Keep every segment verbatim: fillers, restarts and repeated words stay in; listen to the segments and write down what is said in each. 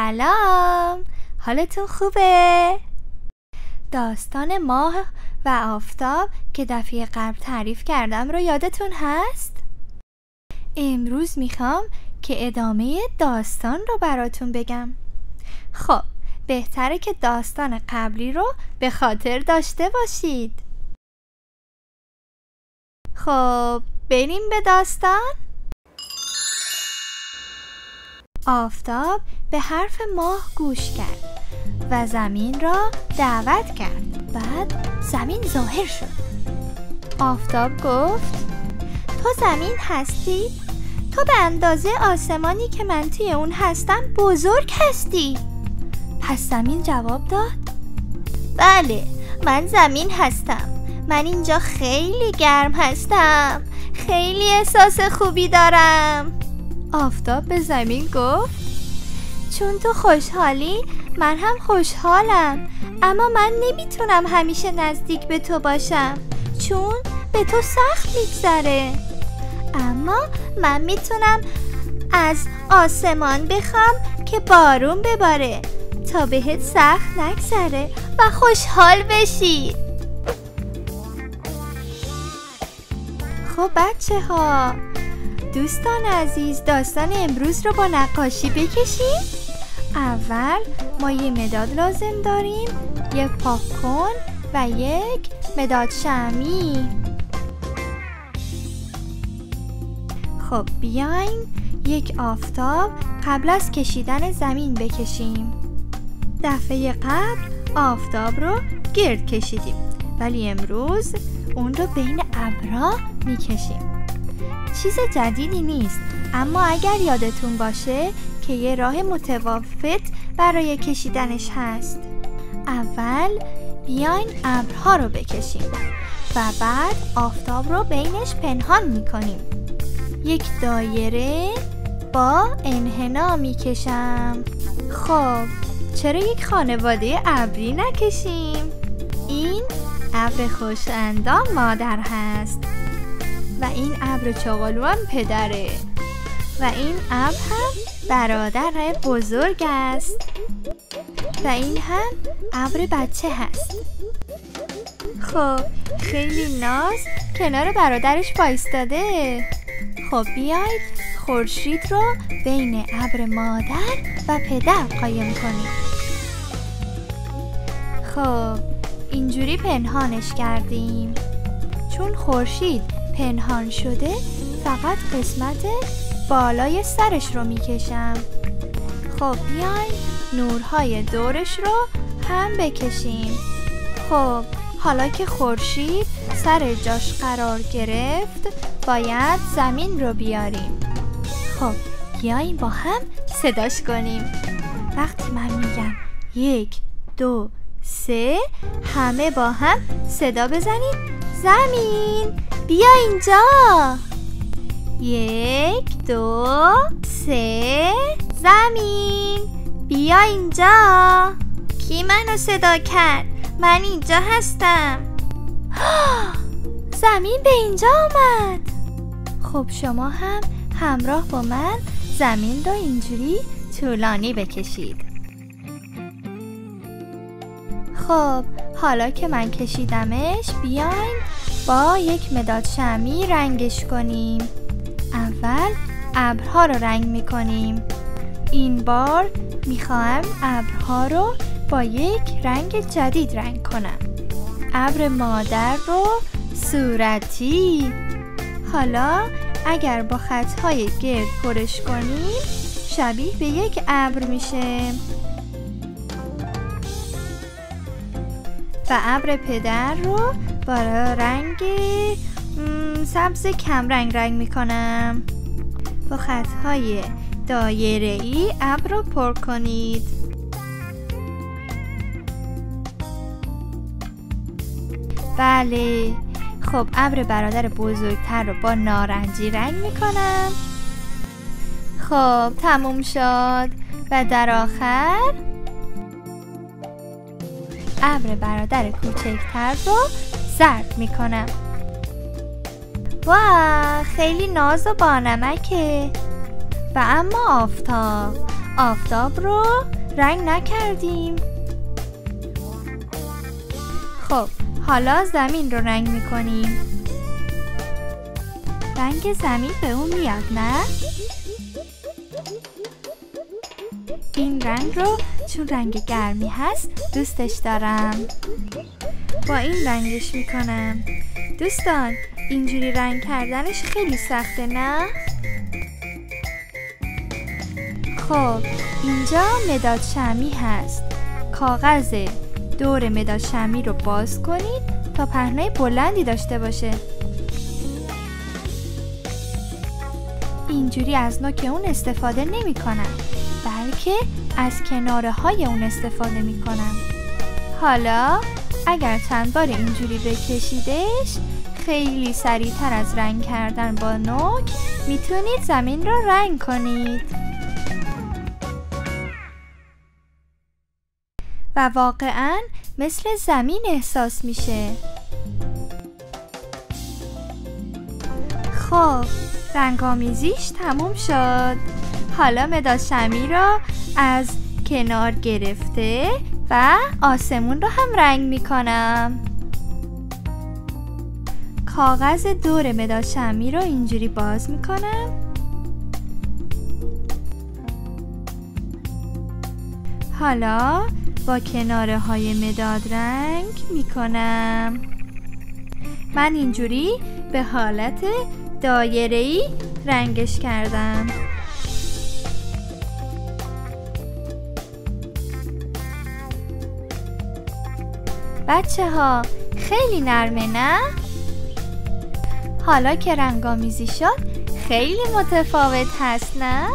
سلام، حالتون خوبه؟ داستان ماه و آفتاب که دفعه قبل تعریف کردم رو یادتون هست؟ امروز میخوام که ادامه داستان رو براتون بگم. خب بهتره که داستان قبلی رو به خاطر داشته باشید. خب بریم به داستان. آفتاب به حرف ماه گوش کرد و زمین را دعوت کرد. بعد زمین ظاهر شد. آفتاب گفت: تو زمین هستی؟ تو به اندازه آسمانی که من توی اون هستم بزرگ هستی. پس زمین جواب داد: بله، من زمین هستم. من اینجا خیلی گرم هستم. خیلی احساس خوبی دارم. آفتاب به زمین گفت: چون تو خوشحالی من هم خوشحالم، اما من نمیتونم همیشه نزدیک به تو باشم چون به تو سخت میگذره. اما من میتونم از آسمان بخوام که بارون بباره تا بهت سخت نگذره و خوشحال بشی. خب بچه ها، دوستان عزیز، داستان امروز رو با نقاشی بکشیم. اول ما یه مداد لازم داریم، یک پاکن و یک مداد شمعی. خب بیاین یک آفتاب قبل از کشیدن زمین بکشیم. دفعه قبل آفتاب رو گرد کشیدیم، ولی امروز اون رو بین ابرها میکشیم. چیز جدیدی نیست، اما اگر یادتون باشه که یه راه متفاوت برای کشیدنش هست. اول بیاین ابرها رو بکشیم و بعد آفتاب رو بینش پنهان میکنیم. یک دایره با انحنا میکشم. خب چرا یک خانواده ابری نکشیم؟ این ابر خوش اندام مادر هست و این ابر چغالو هم پدره و این ابر هم برادر بزرگ است و این هم ابر بچه هست. خب خیلی ناز کنار برادرش وایستاده. خب بیاید خورشید رو بین ابر مادر و پدر قایم کنیم. خب اینجوری پنهانش کردیم. چون خورشید پنهان شده فقط قسمت بالای سرش رو میکشم. خب بیاین نورهای دورش رو هم بکشیم. خب حالا که خورشید سر جاش قرار گرفت باید زمین رو بیاریم. خب بیاین با هم صداش کنیم. وقتی من میگم یک دو سه، همه با هم صدا بزنید: زمین بیا اینجا. یک دو سه، زمین بیا اینجا. کی منو صدا کرد؟ من اینجا هستم. زمین به اینجا آمد. خب شما هم همراه با من زمین رو اینجوری طولانی بکشید. خب حالا که من کشیدمش بیاین با یک مداد شمعی رنگش کنیم. اول ابرها رو رنگ میکنیم. این بار میخواهم ابرها رو با یک رنگ جدید رنگ کنم. ابر مادر رو صورتی. حالا اگر با خطهای گرد پرش کنیم شبیه به یک ابر میشه. و ابر پدر رو با رنگ سبز کمرنگ رنگ میکنم. با خطهای دایره‌ای ابر رو پر کنید. بله. خب ابر برادر بزرگتر رو با نارنجی رنگ میکنم. خب تموم شد. و در آخر ابر برادر کوچکتر رو زرد میکنم. واه خیلی ناز و بانمکه. و اما آفتاب آفتاب رو رنگ نکردیم. خب حالا زمین رو رنگ میکنیم. رنگ زمین به اون میاد نه؟ این رنگ رو چون رنگ گرمی هست دوستش دارم. با این رنگش میکنم. دوستان اینجوری رنگ کردنش خیلی سخته نه؟ خب اینجا مداد شمعی هست. کاغذ دور مداد شمعی رو باز کنید تا پهنای بلندی داشته باشه. اینجوری از نوک اون استفاده نمی کنم، بلکه از کناره های اون استفاده می کنم. حالا اگر چند بار اینجوری بکشیدش، خیلی سریعتر از رنگ کردن با نوک میتونید زمین رو رنگ کنید. و واقعاً مثل زمین احساس میشه. خب رنگامیزیش تموم شد. حالا مداد شمعی رو از کنار گرفته و آسمون رو هم رنگ میکنم. کاغذ دور مداد شمعی رو اینجوری باز میکنم. حالا با کناره های مداد رنگ میکنم. من اینجوری به حالت دایره‌ای رنگش کردم. بچه ها خیلی نرمه نه؟ حالا که رنگامیزی شد خیلی متفاوت هست نه؟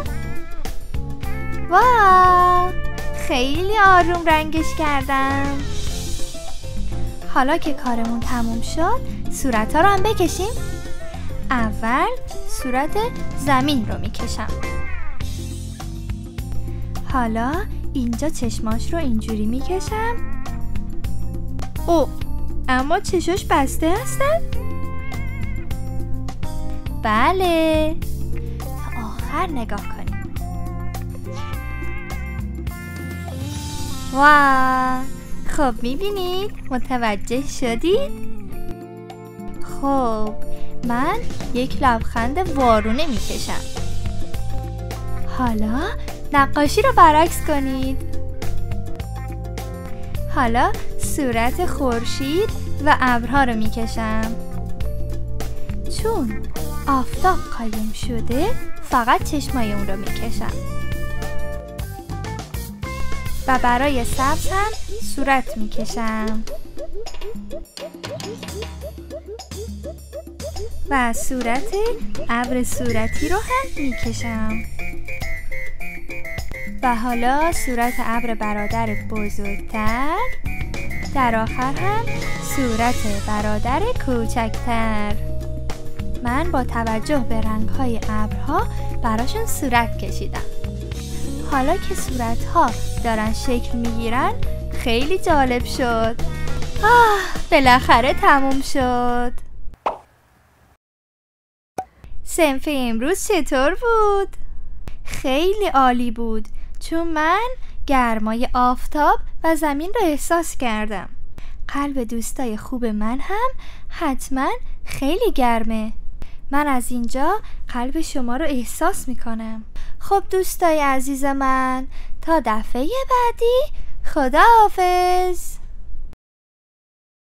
واو خیلی آروم رنگش کردم. حالا که کارمون تموم شد صورت ها رو هم بکشیم. اول صورت زمین رو میکشم. حالا اینجا چشماش رو اینجوری میکشم. او اما چشاش بسته هستن؟ بله، تا آخر نگاه کنیم. واو خب میبینید؟ متوجه شدید؟ خب من یک لبخند وارونه میکشم. حالا نقاشی رو برعکس کنید. حالا صورت خورشید و ابرها رو میکشم. چون آفتاب قایم شده فقط چشمای اون رو میکشم. و برای سبز هم صورت میکشم. و صورت ابر صورتی رو هم میکشم. و حالا صورت ابر برادر بزرگتر، در آخر هم صورت برادر کوچکتر. من با توجه به رنگ‌های ابرها براشون صورت کشیدم. حالا که صورت‌ها دارن شکل میگیرن خیلی جالب شد. آه بالاخره تموم شد. صنف امروز چطور بود؟ خیلی عالی بود، چون من گرمای آفتاب و زمین رو احساس کردم. قلب دوستای خوب من هم حتما خیلی گرمه. من از اینجا قلب شما رو احساس میکنم. خب دوستای عزیز من، تا دفعه بعدی خداحافظ.